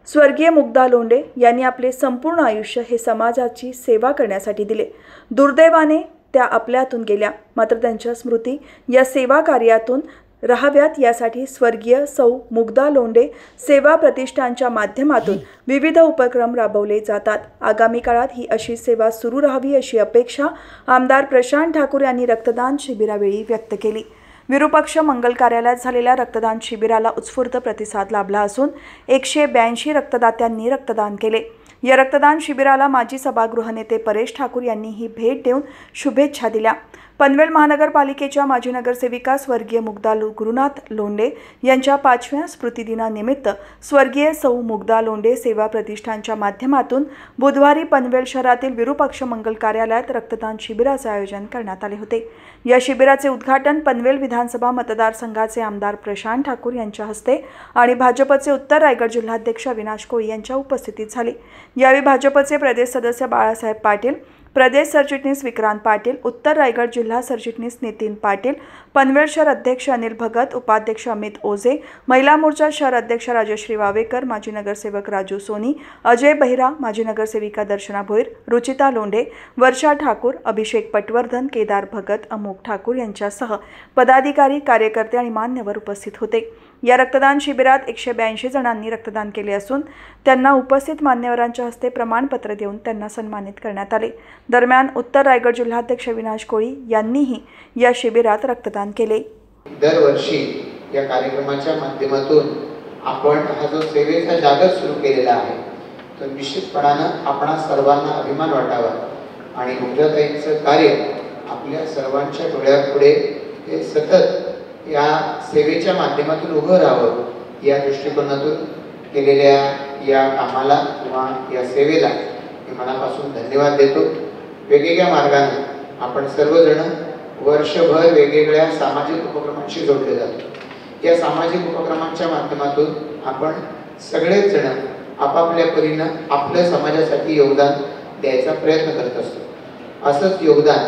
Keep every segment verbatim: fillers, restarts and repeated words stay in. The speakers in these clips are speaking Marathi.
स्वर्गीय मुग्धा लोंढे यांनी आपले संपूर्ण आयुष्य हे समाजाची सेवा करण्यासाठी दिले। दुर्दैवाने त्या आपल्यातून गेल्या, मात्र त्यांच्या स्मृती या सेवा कार्यातून राहाव्यात यासाठी स्वर्गीय सौ मुग्धा लोंढे सेवा प्रतिष्ठानच्या माध्यमातून विविध उपक्रम राबवले जातात। आगामी काळात ही अशी सेवा सुरू राहावी अशी अपेक्षा आमदार प्रशांत ठाकूर यांनी रक्तदान शिबिरावेळी व्यक्त केली। विरूपाक्ष मंगल कार्यालयात झालेल्या रक्तदान शिबिराला उत्स्फूर्त प्रतिसाद लाभला असून एकशे ब्याऐंशी रक्तदात्यांनी रक्तदान केले। या रक्तदान शिबिराला माजी सभागृह नेते परेश ठाकूर यांनीही भेट देऊन शुभेच्छा दिल्या। पनवेल महानगरपालिकेच्या माजी नगरसेविका स्वर्गीय मुग्धा गुरुनाथ लोंढे यांच्या पाचव्या स्मृतिदिनानिमित्त स्वर्गीय सौ मुग्धा लोंढे सेवा प्रतिष्ठानच्या माध्यमातून बुधवारी पनवेल शहरातील विरूपाक्ष मंगल कार्यालयात रक्तदान शिबिराचे आयोजन करण्यात आले होते। या शिबिराचे उद्घाटन पनवेल विधानसभा मतदारसंघाचे आमदार प्रशांत ठाकूर यांच्या हस्ते आणि भाजपचे उत्तर रायगड जिल्हाध्यक्ष अविनाश कोळी यांच्या उपस्थितीत झाले। यावेळी भाजपचे प्रदेश सदस्य बाळासाहेब पाटील, प्रदेश सरचिटणीस विक्रांत पाटील, उत्तर रायगड जिल्हा सरचिटणीस नितीन पाटील, पनवेल शहर अध्यक्ष अनिल भगत, उपाध्यक्ष अमित ओझे, महिला मोर्चा शहर अध्यक्ष राजश्री वावेकर, माजी नगरसेवक राजू सोनी, अजय बहिरा, माजी नगरसेविका दर्शना भोईर, रुचिता लोंढे, वर्षा ठाकूर, अभिषेक पटवर्धन, केदार भगत, अमोक ठाकूर यांच्यासह पदाधिकारी, कार्यकर्ते आणि मान्यवर उपस्थित होते। या रक्तदान शिबिरात एकशे ब्याऐंशी जणांनी रक्तदान केले असून त्यांना उपस्थित मान्यवरांच्या हस्ते प्रमाणपत्र देऊन त्यांना सन्मानित करण्यात आले। दरम्यान उत्तर रायगड जिल्हाध्यक्ष अविनाश कोळी यांनीही या शिबिरात रक्तदान केले। दरवर्षी या कार्यक्रमाच्या माध्यमातून आपण हा जो सेवेचा जागर सुरू केलेला आहे तो निश्चितपणाने आपणा सर्वांना अभिमान वाटावा आणि मुग्धाताईंचं कार्य आपल्या सर्वांच्या डोळ्यापुढे हे सतत या सेवेच्या माध्यमातून उभं राहावं या दृष्टिकोनातून केलेल्या या कामाला किंवा या सेवेला मी मनापासून धन्यवाद देतो। वेगवेगळ्या मार्गाने आपण सर्वजण वर्षभर वेगवेगळ्या सामाजिक उपक्रमांशी जोडले जातो। या सामाजिक उपक्रमांच्या माध्यमातून आपण सगळेच जण आपापल्या परीने आपल्या समाजासाठी योगदान द्यायचा प्रयत्न करत असतो। असंच योगदान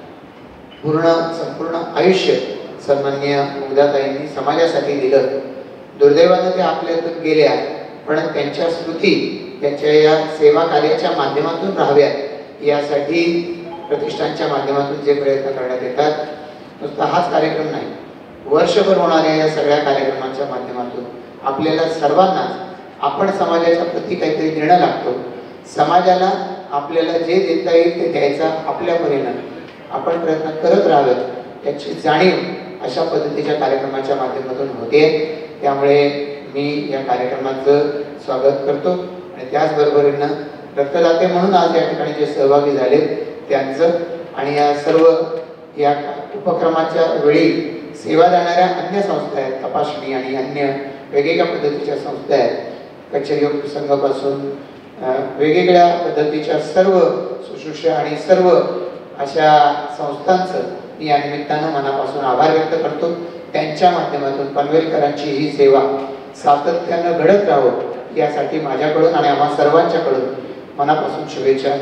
पूर्ण संपूर्ण आयुष्य सन्माननीय मुग्धाताईंनी समाजासाठी दिलं। दुर्दैवाने ते आपल्यातून गेल्या, पण त्यांच्या स्मृती त्यांच्या या सेवा कार्याच्या माध्यमातून राहाव्यात यासाठी प्रतिष्ठानच्या माध्यमातून जे प्रयत्न करण्यात येतात, नुसता हाच कार्यक्रम नाही, वर्षभर होणाऱ्या या सगळ्या कार्यक्रमांच्या माध्यमातून आपल्याला सर्वांना आपण समाजाच्या प्रती काहीतरी देणं लागतो। समाजाला आपल्याला जे देता येईल ते द्यायचा आपल्या परीने आपण प्रयत्न करत राहावेत याची जाणीव अशा पद्धतीच्या कार्यक्रमाच्या माध्यमातून होते। त्यामुळे मी या कार्यक्रमाचं स्वागत करतो आणि त्याचबरोबरीनं रक्तदाते म्हणून आज या ठिकाणी जे सहभागी झाले त्यांचं आणि या सर्व या उपक्रमाच्या वेळी सेवा देणाऱ्या अन्य संस्था आहेत, तपासणी आणि अन्य वेगवेगळ्या पद्धतीच्या संस्था आहेत, कचेरी संघापासून वेगवेगळ्या पद्धतीच्या सर्व सुश्रूषा आणि सर्व अशा संस्थांचं मी या निमित्तानं मनापासून आभार व्यक्त करतो। त्यांच्या माध्यमातून पनवेलकरांची ही सेवा सातत्यानं घडत राहावं यासाठी माझ्याकडून आणि आम्हा सर्वांच्याकडून मनापासून शुभेच्छा